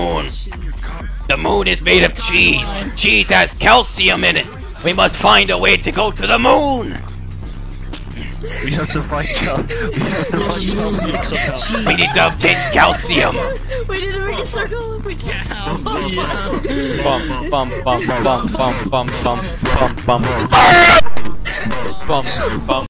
moon. The moon is made of cheese. Cheese has calcium in it. We must find a way to go to the moon. We have to find calcium. We need to obtain calcium. We need to make a circle. Bum bum bum bum bum bum bum bum bum bum bum.